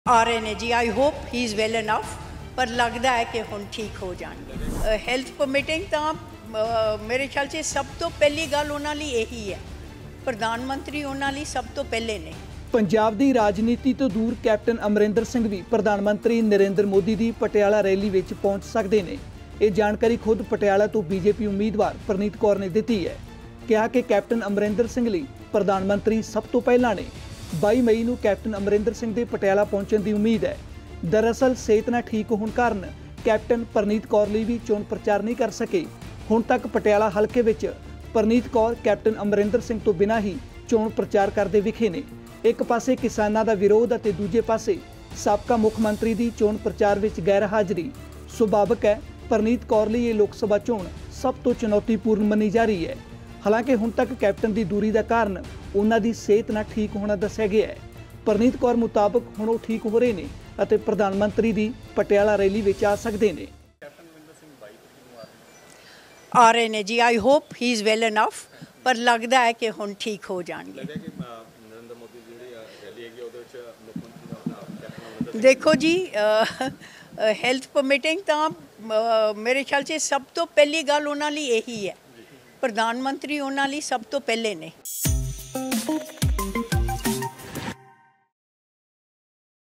आ रहे ने जी। I hope he is well enough, पर लगता है कि हुण ठीक हो जाएंगे। हैल्थ परमिटिंग तो मेरे ख्याल से सब तो पहली गल उन्हां लई यही है, प्रधानमंत्री उन्हां लई सब तो पहले ने। ਪੰਜਾਬ ਦੀ ਰਾਜਨੀਤੀ ਤੋਂ ਦੂਰ ਕੈਪਟਨ ਅਮਰਿੰਦਰ ਸਿੰਘ ਵੀ ਪ੍ਰਧਾਨ ਮੰਤਰੀ ਨਰਿੰਦਰ ਮੋਦੀ ਦੀ ਪਟਿਆਲਾ ਰੈਲੀ ਵਿੱਚ ਪਹੁੰਚ ਸਕਦੇ ਨੇ। ਇਹ ਜਾਣਕਾਰੀ ਖੁਦ ਪਟਿਆਲਾ ਤੋਂ ਬੀਜੇਪੀ ਉਮੀਦਵਾਰ ਪ੍ਰਨੀਤ ਕੌਰ ਨੇ ਦਿੱਤੀ ਹੈ। ਕਿਹਾ ਕਿ ਕੈਪਟਨ ਅਮਰਿੰਦਰ ਸਿੰਘ ਲਈ ਪ੍ਰਧਾਨ ਮੰਤਰੀ ਸਭ ਤੋਂ ਪਹਿਲਾਂ ਨੇ। 22 ਮਈ ਨੂੰ ਕੈਪਟਨ ਅਮਰਿੰਦਰ ਸਿੰਘ ਦੇ ਪਟਿਆਲਾ ਪਹੁੰਚਣ ਦੀ ਉਮੀਦ ਹੈ। ਦਰਅਸਲ ਸਿਹਤ ਨਾ ਠੀਕ ਹੋਣ ਕਾਰਨ ਕੈਪਟਨ ਪ੍ਰਨੀਤ ਕੌਰ ਲਈ ਵੀ ਚੋਣ ਪ੍ਰਚਾਰ ਨਹੀਂ ਕਰ ਸਕੇ। ਹੁਣ ਤੱਕ ਪਟਿਆਲਾ ਹਲਕੇ ਵਿੱਚ ਪ੍ਰਨੀਤ ਕੌਰ ਕੈਪਟਨ ਅਮਰਿੰਦਰ ਸਿੰਘ ਤੋਂ ਬਿਨਾਂ ਹੀ ਚੋਣ ਪ੍ਰਚਾਰ ਕਰਦੇ ਵਿਖੇ ਨੇ। ਇੱਕ ਪਾਸੇ ਕਿਸਾਨਾਂ ਦਾ ਵਿਰੋਧ ਅਤੇ ਦੂਜੇ ਪਾਸੇ ਸਾਬਕਾ ਮੁੱਖ ਮੰਤਰੀ ਦੀ ਚੋਣ ਪ੍ਰਚਾਰ ਵਿੱਚ ਗੈਰ ਹਾਜ਼ਰੀ। ਸੁਭਾਵਕ ਹੈ ਪ੍ਰਨੀਤ ਕੌਰ ਲਈ ਇਹ ਲੋਕ ਸਭਾ ਚੋਣ ਸਭ ਤੋਂ ਚੁਣੌਤੀਪੂਰਨ ਮੰਨੀ ਜਾ ਰਹੀ ਹੈ। ਹਾਲਾਂਕਿ ਹੁਣ ਤੱਕ ਕੈਪਟਨ ਦੀ ਦੂਰੀ ਦਾ ਕਾਰਨ ਉਹਨਾਂ ਦੀ ਸਿਹਤ ਨਾ ਠੀਕ ਹੋਣਾ ਦੱਸਿਆ ਗਿਆ ਹੈ। ਪ੍ਰਨੀਤ ਕੌਰ ਮੁਤਾਬਕ ਹੁਣ ਉਹ ਠੀਕ ਹੋ ਰਹੇ ਨੇ ਅਤੇ ਪ੍ਰਧਾਨ ਮੰਤਰੀ ਦੀ ਪਟਿਆਲਾ ਰੈਲੀ ਵਿੱਚ ਆ ਸਕਦੇ ਨੇ। आ रहे ने जी। I hope he is well enough, पर लगता है कि हुण ठीक हो जाएंगे। देखो जी, हैल्थ परमिटिंग तो मेरे ख्याल से सब तो पहली गल उन्हां लई यही है, प्रधानमंत्री उन्हां लई सब तो पहले ने।